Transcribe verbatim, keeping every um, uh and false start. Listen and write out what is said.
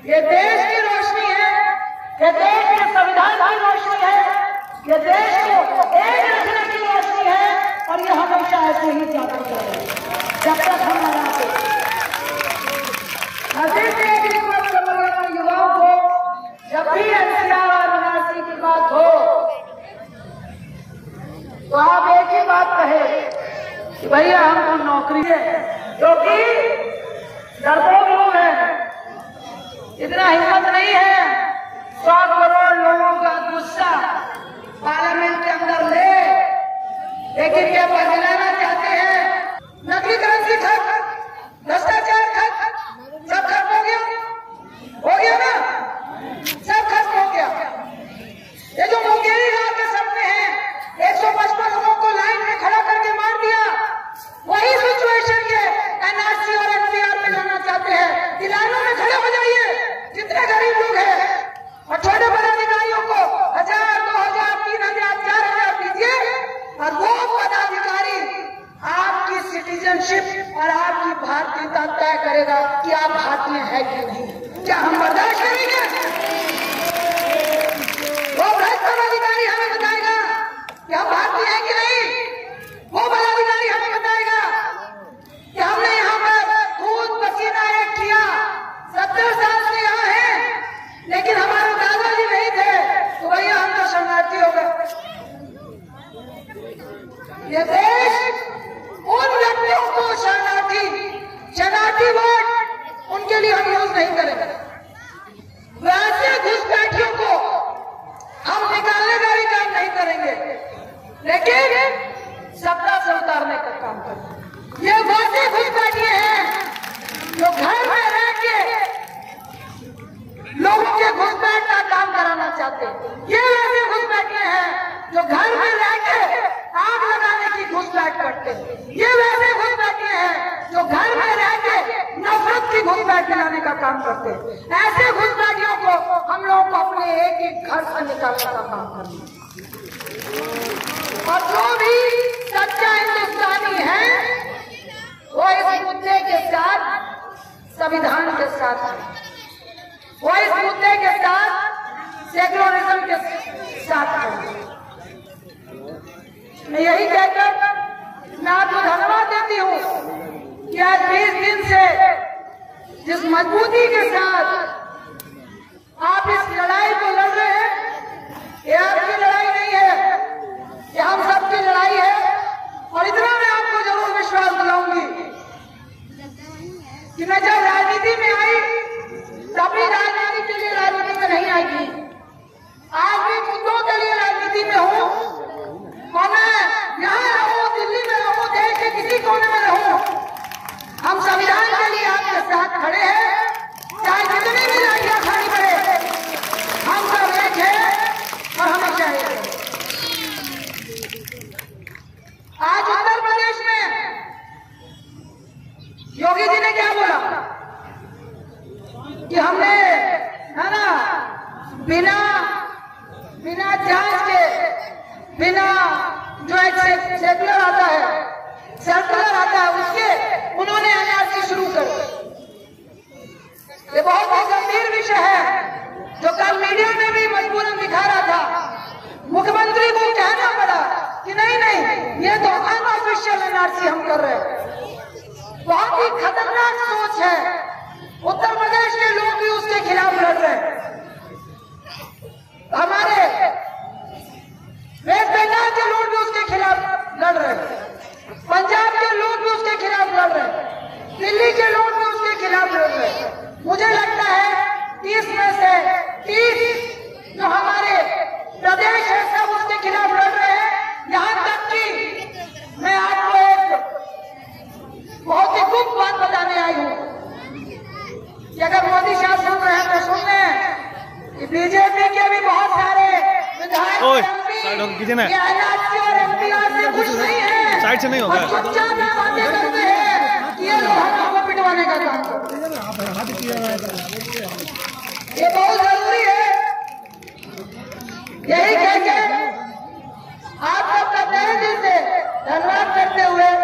ये देश की रोशनी है, ये देश के संविधान की रोशनी है, ये देश को एक रखने की रोशनी है और ये हमेशा ऐसे ही जाते रहेगा जब तक हम बनाते। युवाओं को जब भी एनसीआर और एनआरसी की बात हो तो आप एक ही बात कहे कि भैया हमको नौकरी है, क्योंकि डरपोक लोग हैं, इतना हिम्मत नहीं है सौ करोड़ लोगों का गुस्सा पार्लियामेंट के अंदर ले, लेकिन क्या बदलाना चाहते हैं? नकली करेंसी खत्म, भ्रष्टाचार खत्म, सब खत्म हो गया, हो गया ना, सब खत्म हो गया। ये जो मुंगेरी रात के सपने हैं, एक सौ पचपन लोगों को लाइन में खड़ा करके मार दिया, वही सिचुएशन ये एनआरसी और एनपीआर में लाना चाहते हैं। लाइनों में खड़े हो जाइए जितने गरीब लोग हैं और छोटे बड़े अधिकारियों को हजार दो हजार तीन हजार चार हजार दीजिए और वो पदाधिकारी आपकी सिटीजनशिप और आपकी भारतीयता तय करेगा कि आप भारतीय है कि नहीं। क्या हम बर्दाश्त करेंगे? वो भ्रष्ट पदाधिकारी हमें बताएगा कि हम भारतीय है कि नहीं। वो पदाधिकारी हमें बताएगा कि हमने यहाँ पर खून पसीना एक किया, सत्तर साल से यहाँ है, लेकिन हमारे दादाजी नहीं थे तो भैया हम तो शरणार्थी हो गए। ये देश उन व्यक्तियों को शरणार्थी शरणार्थी वर्ड उनके लिए हम यूज नहीं करेंगे। वैसे घुसपैठियों को हम निकालने का भी काम नहीं करेंगे, लेकिन सत्ता से उतारने का काम करेंगे। ये वैसे घुसपैठिए हैं जो घर में रह के लोगों के घुसपैठ का काम कराना चाहते हैं। ये वैसे घुसपैठिए हैं जो घर में रह के आग लगाने की घुसपैठ करते हैं। ये वैसे घुसपैठिए हैं जो घर में रह के नफरत की घुसपैठ कराने का काम करते हैं। ऐसे घुसपैठियों को हम लोग को अपने एक एक घर से निकालने का काम करना है। और जो भी सच्चा हिंदुस्तानी है वो इस मुद्दे के साथ संविधान के साथ है, वो इस मुद्दे के साथ सेक्युलरिज्म के साथ है। मैं यही कहकर मैं आपको धन्यवाद देती हूँ कि आज बीस दिन से जिस मजबूती के साथ आप इस लड़ाई को लड़ रहे हैं, ये आपकी लड़ाई नहीं है, ये हम सबकी लड़ाई है। और इतना मैं आपको जरूर विश्वास दिलाऊंगी कि मैं जब राजनीति में आई तभी राजनीति के लिए राजनीति में नहीं आएगी, आज भी मुद्दों के लिए राजनीति में हूँ। और मैं यहाँ रहूँ, दिल्ली में रहूँ, देश के किसी कोने में रहूँ, हम संविधान के लिए आपके साथ खड़े हैं, चाहे कितनी भी लड़ाइयाँ खानी पड़े, हम सब एक हैं और हमें चाहिए। आज उत्तर प्रदेश में योगी जी ने क्या बोला कि हमने है ना बिना बिना जांच के, बिना जो एक सर्कुलर आता है सर्कुलर आता है उसके उन्होंने एनआरसी शुरू कर दी। ये बहुत ही गंभीर विषय है जो कल मीडिया में भी मजबूरन दिखा रहा था। मुख्यमंत्री को कहना पड़ा कि नहीं नहीं ये तो अनऑफिशियल एनआरसी हम कर रहे हैं। बहुत ही खतरनाक सोच है। उत्तर प्रदेश के लोग भी उसके खिलाफ लड़ रहे हैं। हमारे वेस्ट बंगाल के लोग भी उसके खिलाफ लड़ रहे हैं, पंजाब के लोग भी उसके खिलाफ लड़ रहे हैं, दिल्ली के लोग भी उसके खिलाफ लड़ रहे हैं। मुझे लगता है तीस में से तीस जो हमारे प्रदेश है सब उसके खिलाफ लड़ रहे हैं। यहाँ तक कि मैं आपको एक बहुत ही गुप्त बात बताने आई हूँ कि अगर मोदी शाह सुन रहे हैं तो सुन रहे हैं कि बीजेपी के भी बहुत सारे विधायक कुछ नहीं है, साइड से नहीं होगा, चुपचाप बातें करते हैं कि ये लोग हमको पिटवाने का काम करते हैं। ये बहुत जरूरी है। यही कहकर आप सबका तहे दिल से धन्यवाद करते हुए